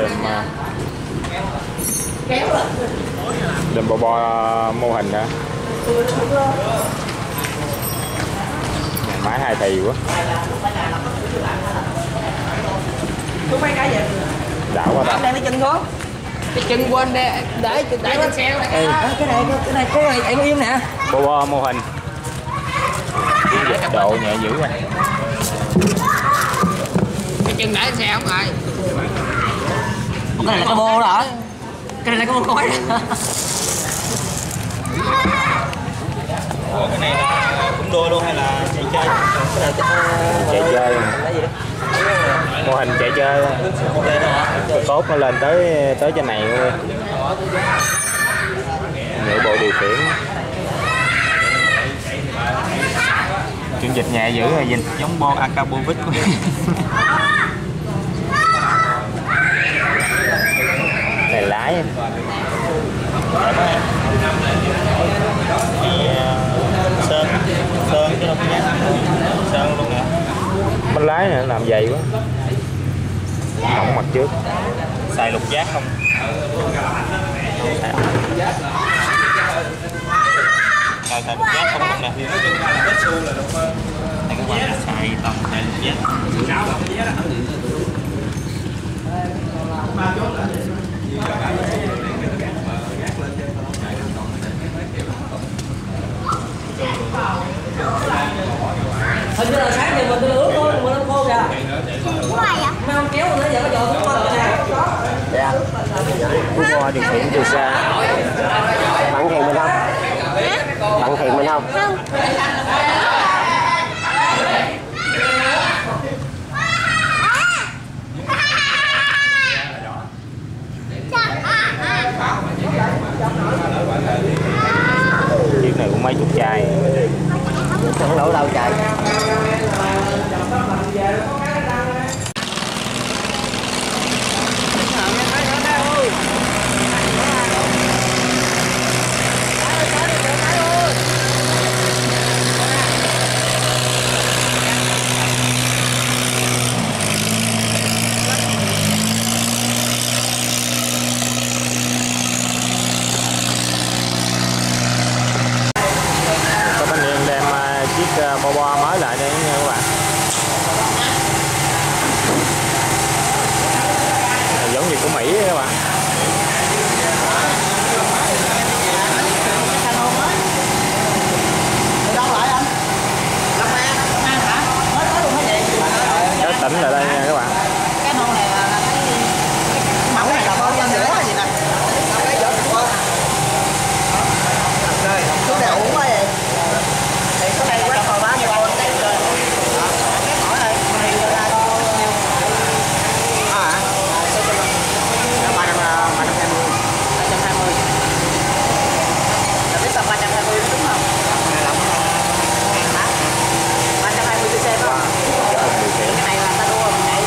đùm bo mô hình hả? Máy hai thì quá. Đảo quá ta. Đem cái chân xuống. Cái chân quên để trên xe này. Cái này em im nè. Bo mô hình. Độ nhẹ dữ rồi. Cái chân để trên xe không rồi. Cái này là cái bô đó hả? Cái này là cái bô khói đó. Cái này là cũng đôi luôn hay là chạy chơi? Chạy chơi. Mô hình chạy chơi. Tốt nó lên tới trên này luôn. Nhựa bộ điều khiển. Chuyển dịch nhẹ dữ rồi Vinh, giống Bo Akabovic. Này lái. Sơn cái đâu nhá. Sơn luôn nè. Bánh lái này làm dày quá. Hỏng mặt trước. Xài lục giác không? Xài lục giác không nè. Đây các bạn xài toàn xài lục giác. Hình như là sáng giờ mình ướt thôi, mình nó khô kìa. Mấy ông kéo nó giờ có dọn xuống con nè. Dạ. Qua điều khiển từ xa. Bạn thiền mình không? Bạn thiền mình không? Không. Chiếc này cũng mấy chục chai. Không đủ đâu chạy. Các thanh niên đem chiếc Bo mới lại đây nha các bạn. Giống như của Mỹ các bạn. Cái tỉnh lại đây nha các bạn. Cái môn này là cái mẫu này là bao nhiêu nữa hay gì nè? Số này uống quá vậy. Thì số này quét vào bao nhiêu rồi? Cái mỏ này mình ra bao nhiêu? À, 320. Là biết tầm 320 đúng không? 320 cc phải không? Cái này là ta đua mình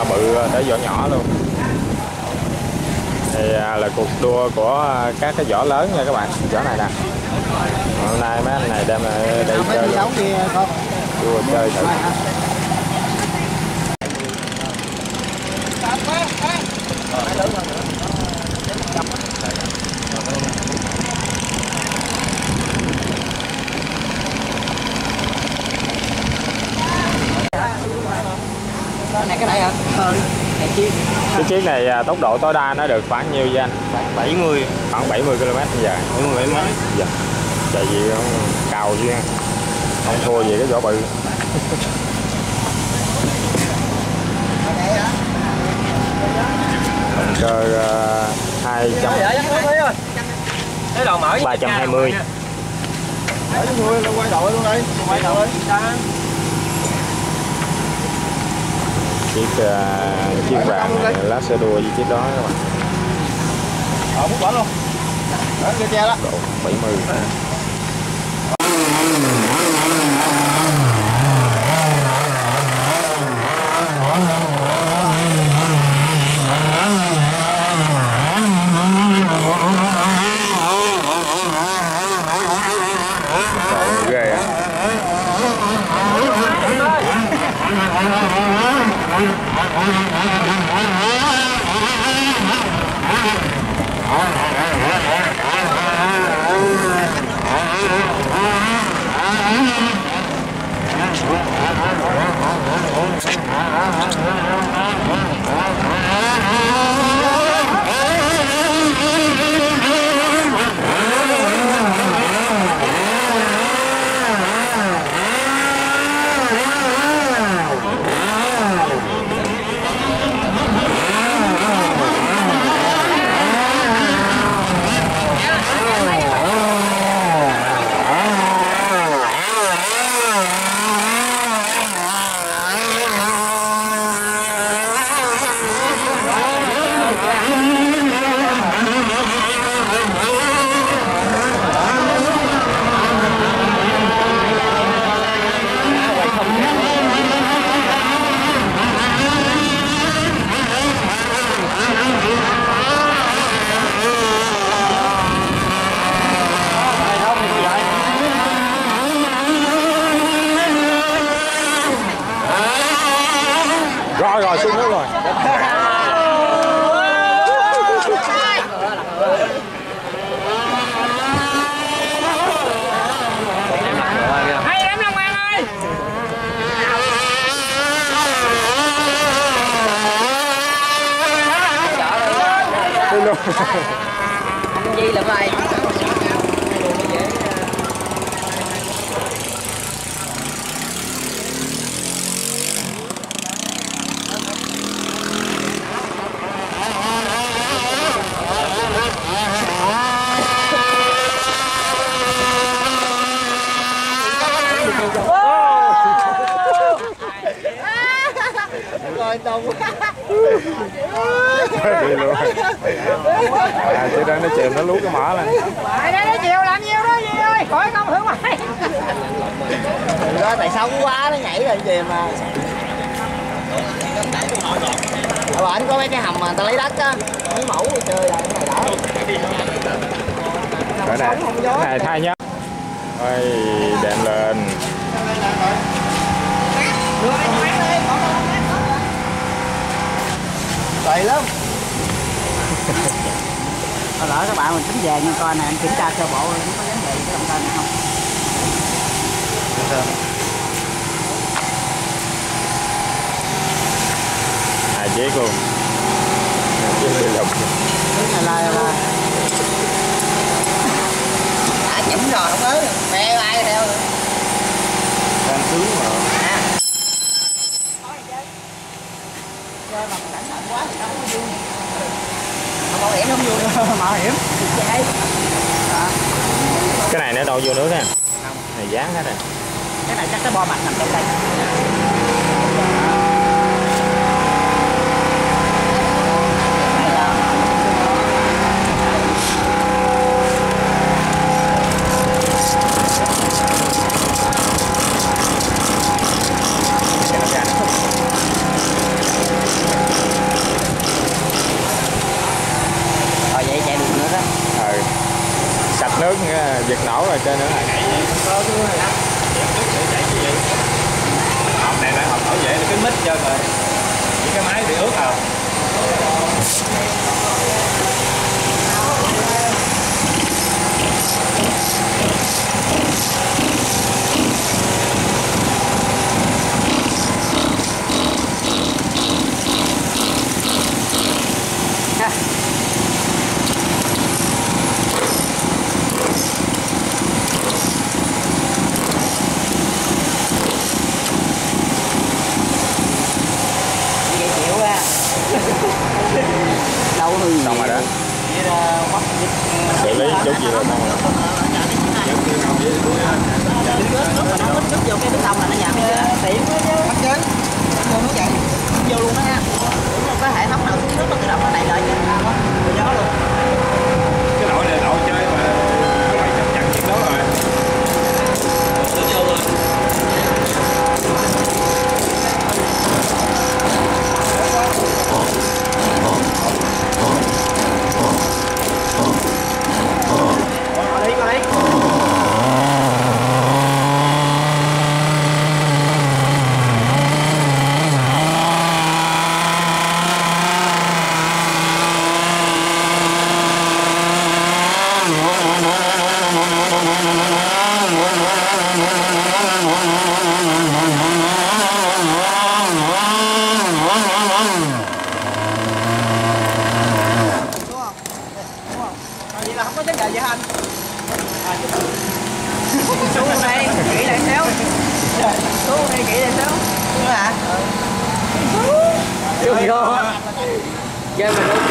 bự tới vỏ nhỏ luôn. Đây là cuộc đua của các cái vỏ lớn nha các bạn. Vỏ này nè. Hôm nay mấy anh này đem đây chơi luôn. Đua chơi thử. Này cái này hả? Cái chiếc này tốc độ tối đa nó được khoảng nhiêu vậy anh? 70. Khoảng 70 km/h. Đúng rồi mấy. Dạ. Chạy gì không cào chứ không thua gì cái vỏ bự. Động cơ 200 320. Quay đội luôn đi. Quay đội. Chiếc vàng này lá xe đua với chiếc đó các bạn. Muốn bỏ luôn. Đó, cái che đó. Độ 70. Ghê á. Rồi xuống nước rồi. Hay lắm Long An ơi. Anh Di làm lại. Rồi đông quá. Đi luôn. Chứ đó nó chìm nó lú cái mỏ này. Đây nó chiều làm nhiêu đó Di ơi, khỏi công hưởng mày. Đó tại sao quá nó nhảy rồi chìm mà. Anh có mấy cái hầm mà người ta lấy đất á, mấy mẫu rồi chơi lại cái này đỡ. Cái này thay nhá. Ôi đèn lên. Tùy lắm. Hồi lỡ các bạn mình tính về nhưng coi này anh kiểm tra sơ bộ nó có vấn đề gì cái động cơ này không? Chiếc luôn. Chiếc đi lục. Cái này là chấm rồi không tới, mẹ ai theo nữa. Đang sướng mà. Chơi mà cẩn thận quá thì đâu có vui. Mạo hiểm không vui. Mạo hiểm. Cái này nó đâu vô nước nè. Này dán hết rồi. Cái này chắc cái bo mặt nằm trong đây. giật nổ rồi chơi nữa này. Hộp này là hộp bảo vệ cái mít cho rồi. Những cái máy bị ướt à. Xong rồi đó. Xử lý chút gì rồi xong rồi. Nó nước vô cái nước xong là nó giảm tiệm bắt chứ vô nó vậy vô luôn đó nha. Có hệ thống nào xuống nước nó tự động nó đẩy lại cho gió luôn. Cái đội này đội chơi mà phải chấp nhận chuyện đó rồi. Nó vô rồi. Vậy là không có vấn đề gì hả anh? Xuống đây, kỹ lại xéo. Xuống đây, kỹ lại xéo. Xuống hả? Vô vô. Chơi mình luôn.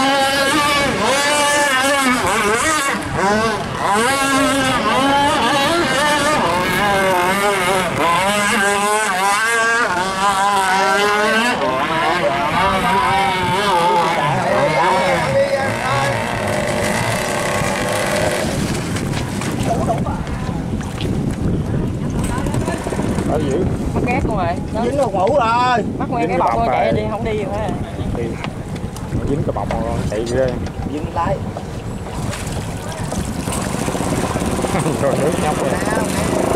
Cho quay rồi. lột mũ rồi. Bắt nguyên cái bọc thôi chạy đi không đi nữa. Đi. Dính cái bọc rồi chạy ghê. Dính lái. Rồi nước nhóc rồi.